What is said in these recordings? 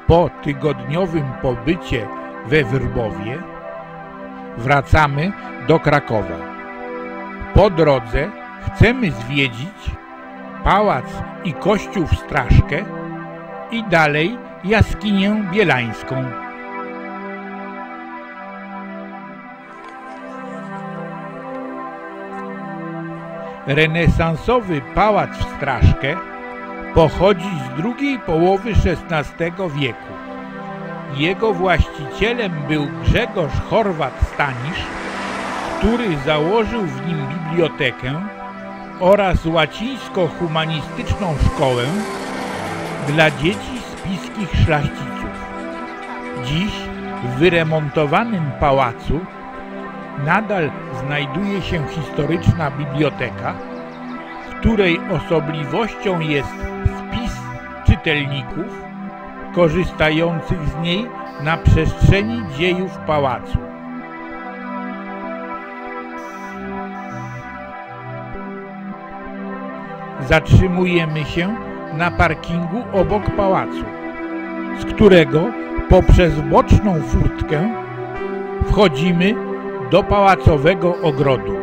Po tygodniowym pobycie we Wrbowie wracamy do Krakowa. Po drodze chcemy zwiedzić pałac i kościół w Straszkę i dalej jaskinię bielańską. Renesansowy pałac w Straszkę pochodzi z drugiej połowy XVI wieku. Jego właścicielem był Grzegorz Horwat-Stanisz, który założył w nim bibliotekę oraz łacińsko-humanistyczną szkołę dla dzieci spiskich szlachciców. Dziś w wyremontowanym pałacu nadal znajduje się historyczna biblioteka, której osobliwością jest spis czytelników korzystających z niej na przestrzeni dziejów pałacu. Zatrzymujemy się na parkingu obok pałacu, z którego poprzez boczną furtkę wchodzimy do pałacowego ogrodu.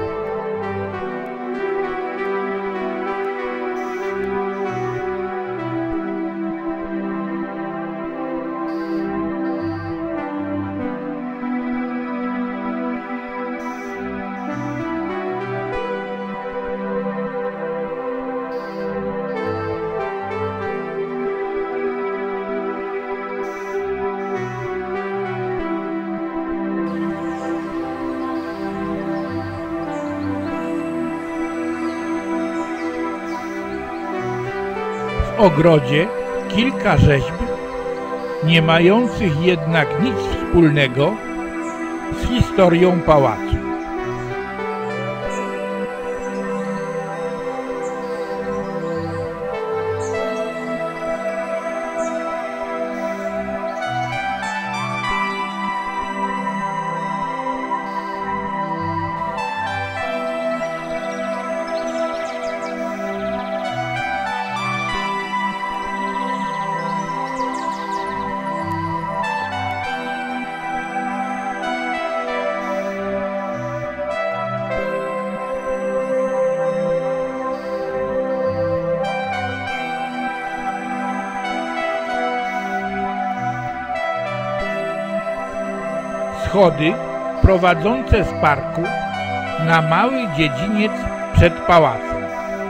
W ogrodzie kilka rzeźb, nie mających jednak nic wspólnego z historią pałacu. Schody prowadzące z parku na mały dziedziniec przed pałacem.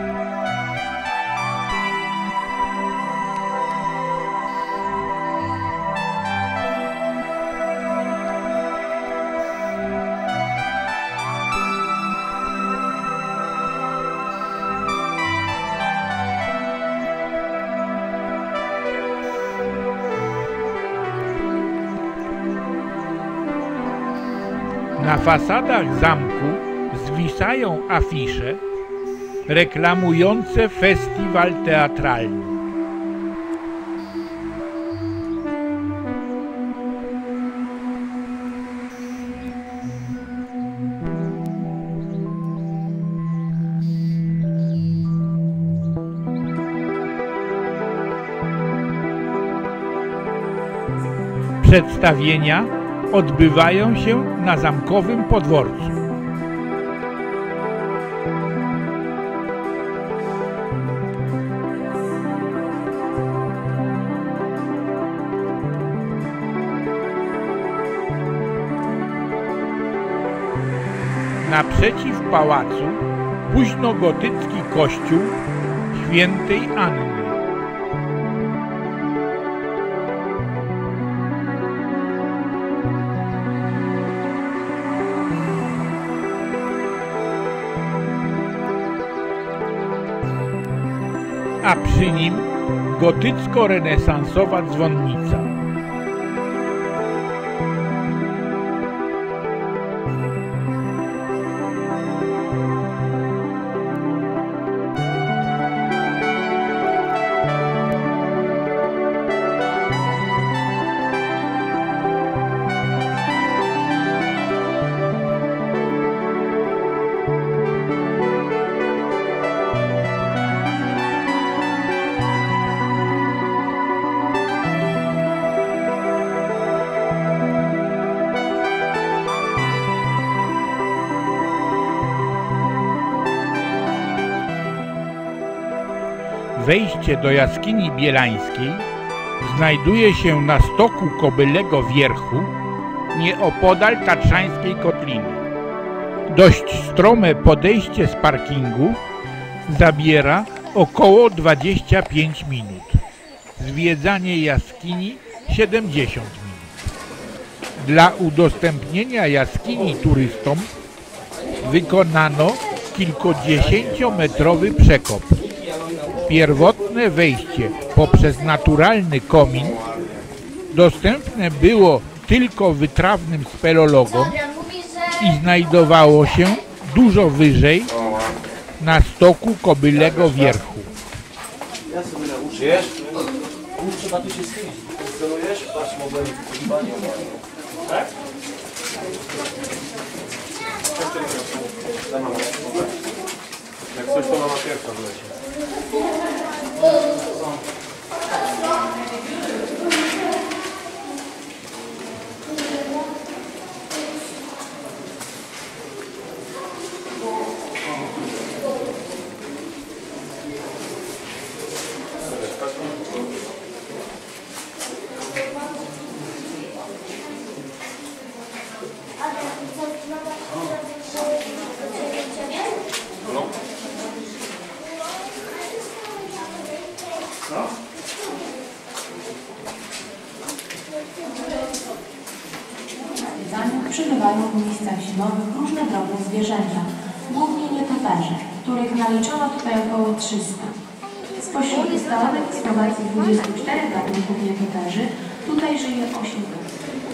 Na fasadach zamku zwisają afisze reklamujące festiwal teatralny. Przedstawienia odbywają się na zamkowym podwórzu. Naprzeciw pałacu późnogotycki kościół Świętej Anny. A przy nim gotycko-renesansowa dzwonnica. Wejście do jaskini bielańskiej znajduje się na stoku Kobylego Wierchu, nieopodal Tatrzańskiej Kotliny. Dość strome podejście z parkingu zabiera około 25 minut. Zwiedzanie jaskini 70 minut. Dla udostępnienia jaskini turystom wykonano kilkudziesięciometrowy przekop. Pierwotne wejście poprzez naturalny komin dostępne było tylko wytrawnym speleologom i znajdowało się dużo wyżej na stoku Kobylego Wierchu. Ja sobie nauczysz? Trzeba tu się schylić. Funkcjonujesz? Patrz, mogę wypływanie. Tak? Jak coś to mama pierwsza wleci. Przebywają w miejscach zimowych różne drobne zwierzęta, głównie nietoperze, których naliczono tutaj około 300. Spośród ustalonych eksploracji 24 gatunków nietoperzy tutaj żyje 8 gatunków.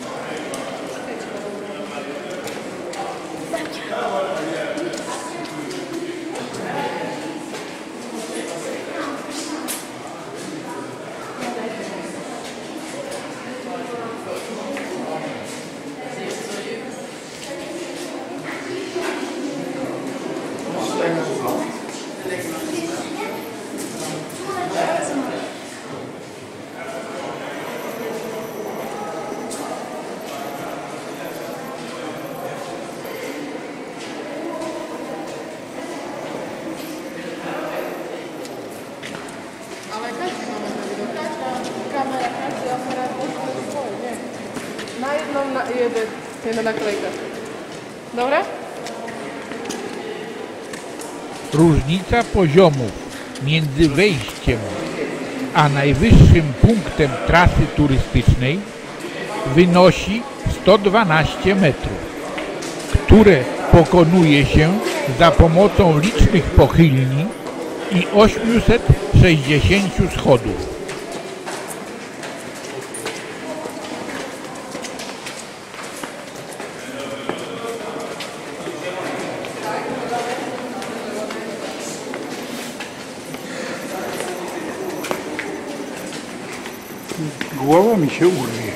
Na jedną, jedną naklejkę. Dobra? Różnica poziomów między wejściem a najwyższym punktem trasy turystycznej wynosi 112 metrów, które pokonuje się za pomocą licznych pochylni i 860 schodów. Głowa mi się urwie.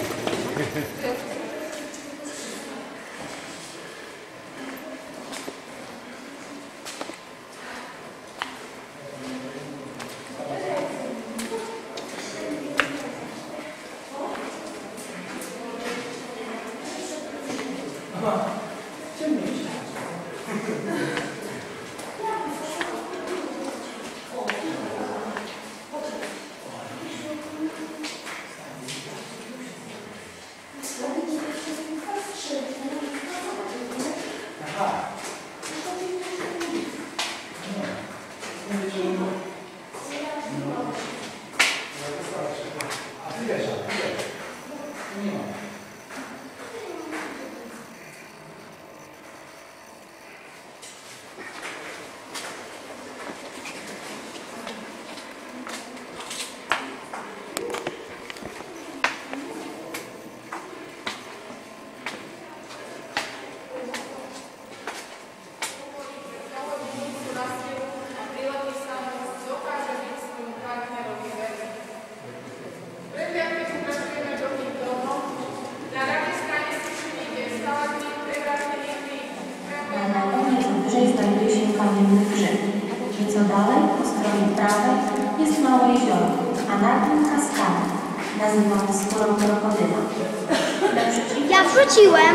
Wyżej znajduje się kamienny grzyb. Nieco dalej, po stronie prawej, jest małe jezioro, a na tym kaskada, nazywana skórą krokodyla. Ja wrzuciłem.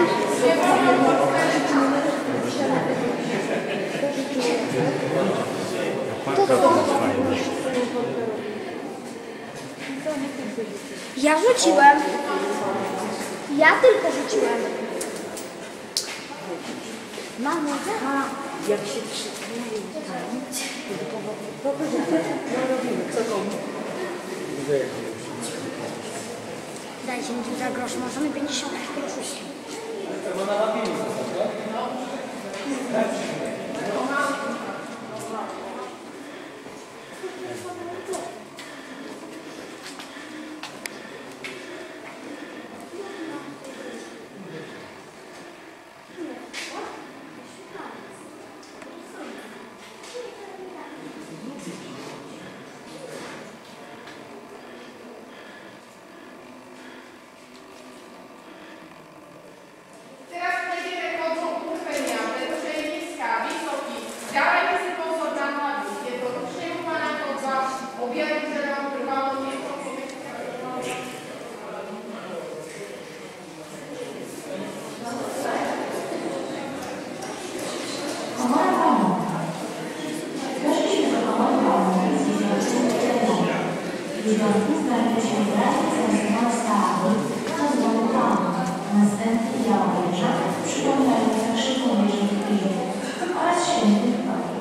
Parka to jest fajna. Ja rzuciłem. Ja tylko rzuciłem. Mamo, Jak się przykleją tam, to robimy, co komu? dajcie mi tu za grosz, możemy 50 groszy. Teraz przejdziemy pod uczeniami, uczenniska, wysoki. Dawajcie sobie pozor na nogi. Jedno ruszenie pana kodza, objawy, że nam trwało nie Komora walna. Zgłosi się do komory walnej z wizytą terenowej. Widoczny znajduje się wyraźnie zaznaczona sali, co zwołu planu. Następnie biała wieża, przypominająca krzywą wieżę w Kijowie oraz świętych Wojów.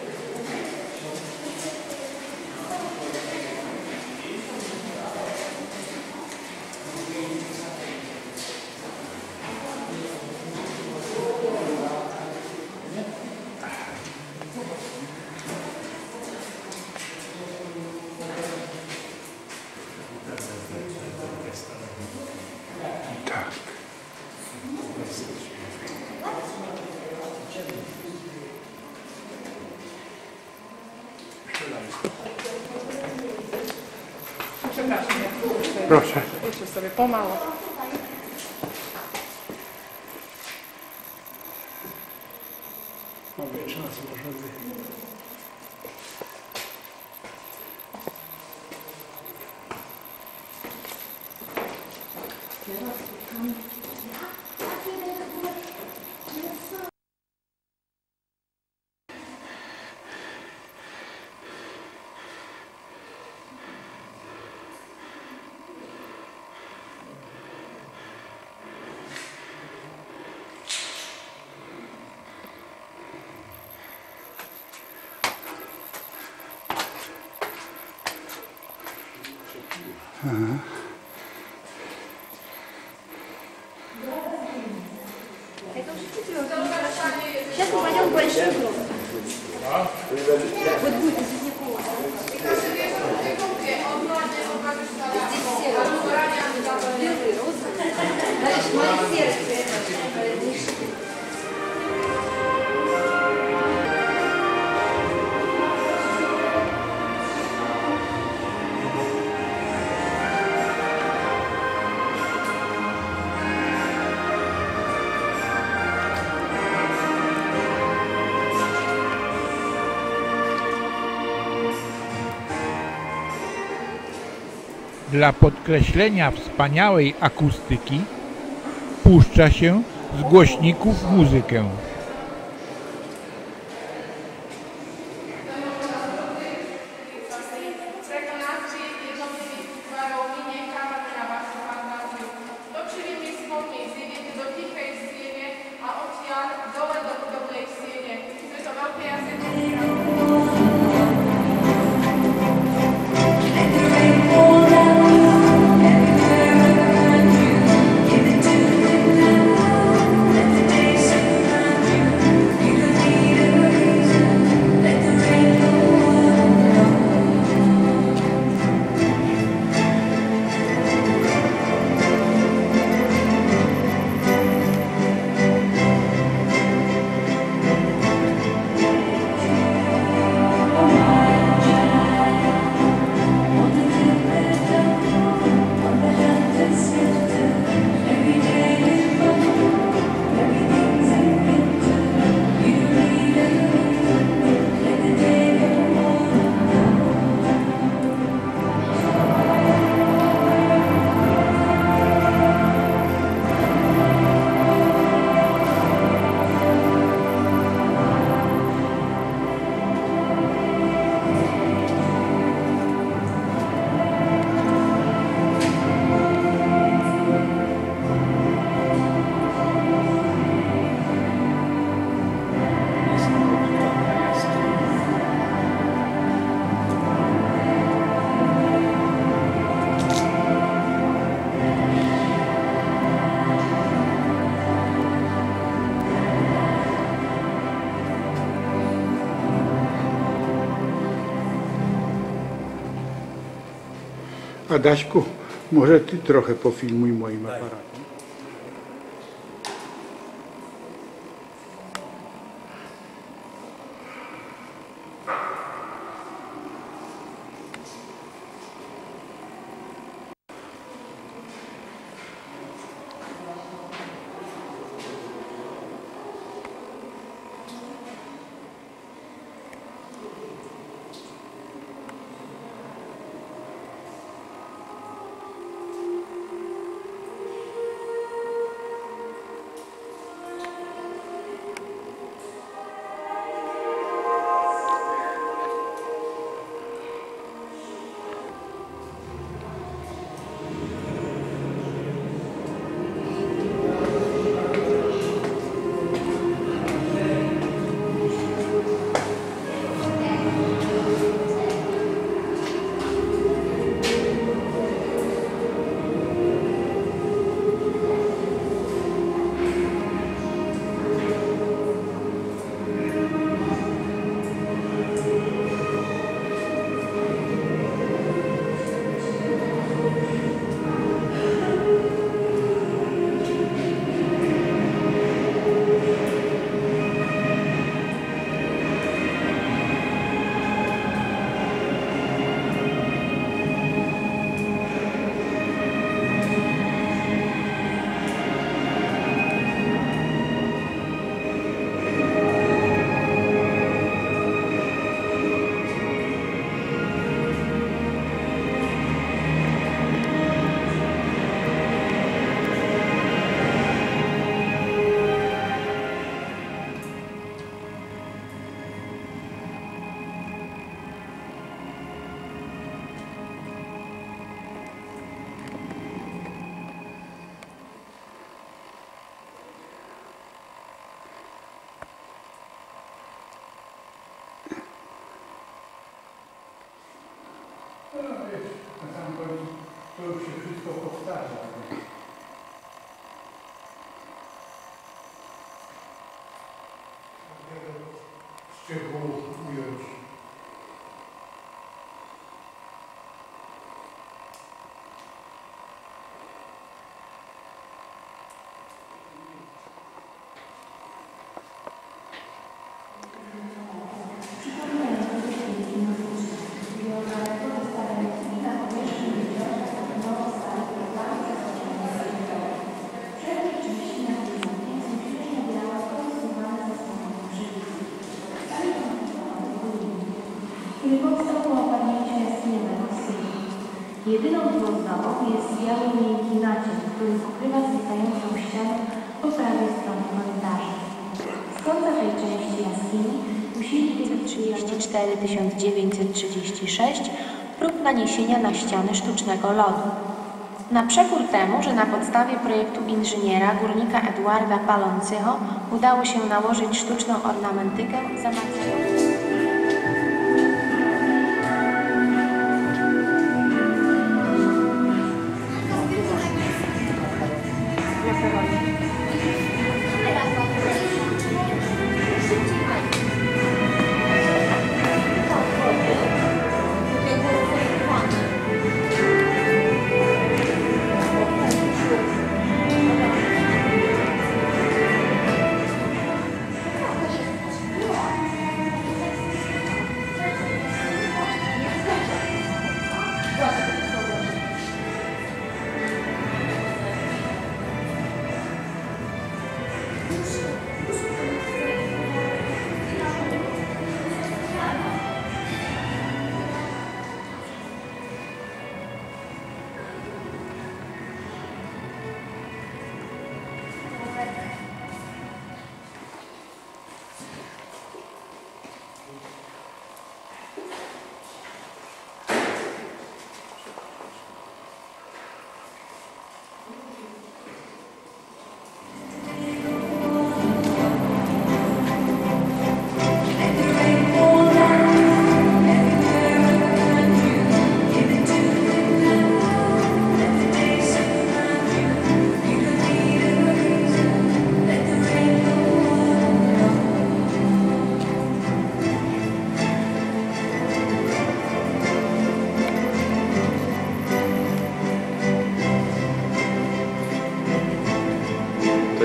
Tak. Przepraszam, Proszę. jeszcze sobie pomału. Mamy czas, możemy. Сейчас мы пойдем в большой дом. Вот будет из Dla podkreślenia wspaniałej akustyki puszcza się z głośników muzykę. Adaśku, może ty trochę pofilmuj moim aparatem. Na sam koniec to już się wszystko powtarza. Szczegółów ująć. który powstał po opadnięciu jaskini Rosji. Jedyną ozdobą jest biały miękki nacisk, który pokrywa zwisającą ścianę po prawej stronie korytarza. Z końca tej części jaskini musieli 34 1936 prób naniesienia na ściany sztucznego lodu. Na przekór temu, że na podstawie projektu inżyniera górnika Eduarda Paloncyho udało się nałożyć sztuczną ornamentykę zamacującą.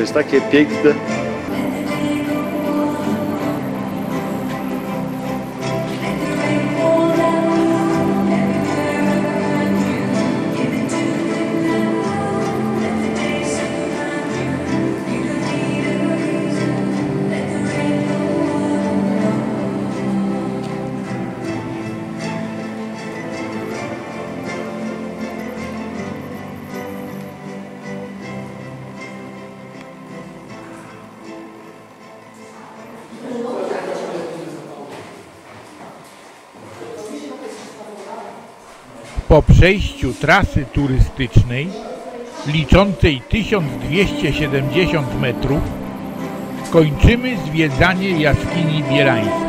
jest takie piękne. Po przejściu trasy turystycznej liczącej 1270 metrów kończymy zwiedzanie jaskini bielańskiej.